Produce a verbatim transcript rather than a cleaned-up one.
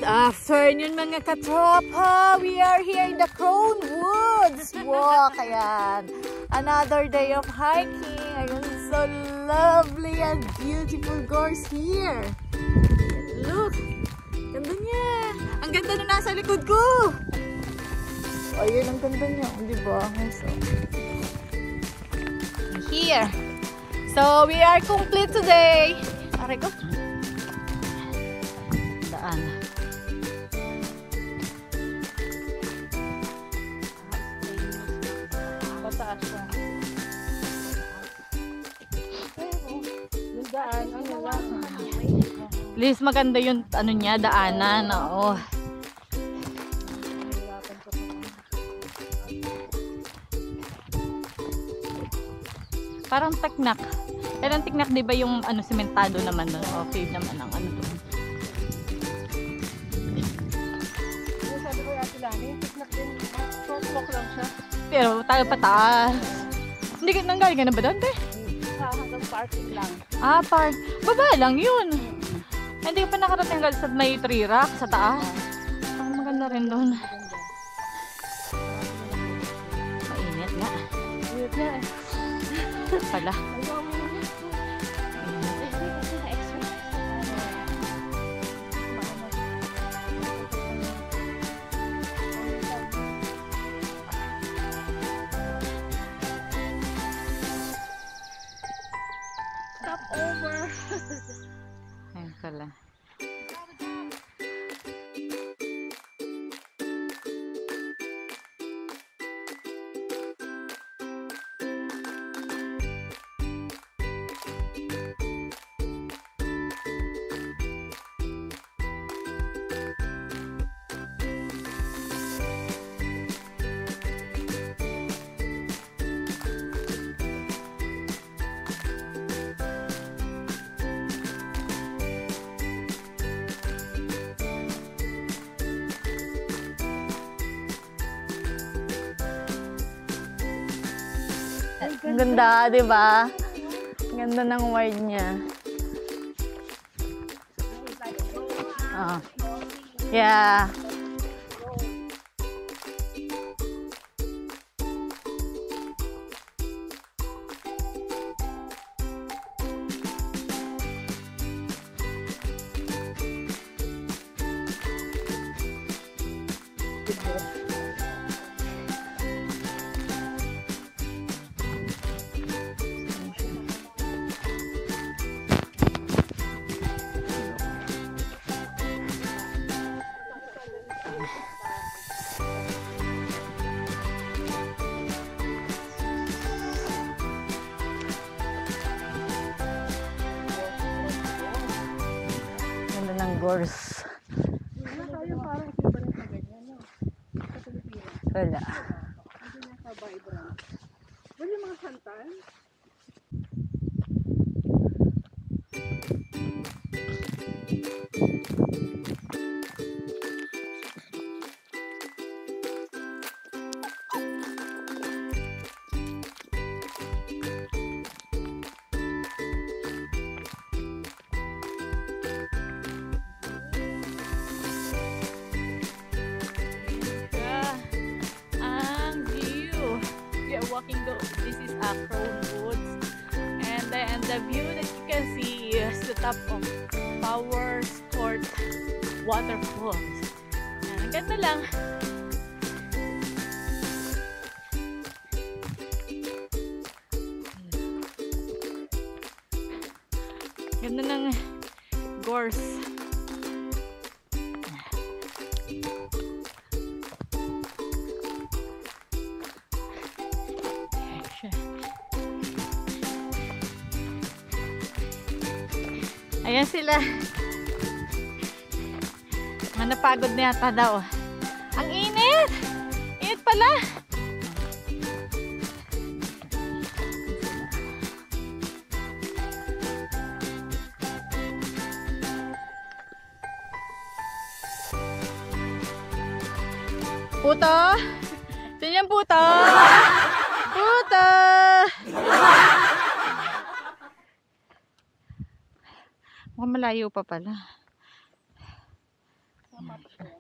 afternoon mga katropa! We are here in the Cronewood walk. Ayan. Another day of hiking. Ayan, so lovely and beautiful gorse here. Look! Ganda niya. Ang ganda na nasa likod ko. Ayun, ang ganda niya. Diba? So, here. So, we are complete today. Aray ko. Daan. Pataas siya. Yung daan, ano lang. At least maganda yung ano niya, daanan. Oo. Parang tiknak. Pero ang tiknak, di ba yung ano, sementado naman doon? Okay naman ang ano doon. Sabi ko yung Lani, tiknak din. Short lang siya. Pero tayo pataas. Hindi ka nanggaling ka na ba doon, te? Hanggang parking lang. Ah, park. Baba lang yun. Hindi ka pa nakarating hanggang sa may tree rock sa taas. Ang maganda rin doon. Mainit nga. Mainit nga eh. Pala. Stop over. Ayun pala. Ang ganda, di ba? Ganda ng word niya. Oh. Yeah. Ng gorse. Wala. Wala mga santan? Walking though, this is a Cronewood, and then the view that you can see is the top of Powerscourt waterfalls. Ang ganda lang. Ganda ng gorse. Ayan sila. Mga napagod na yata daw. Ang init! Init pala! Puto! Sino yung puto? Puto! Mukhang malayo pa pala. much there.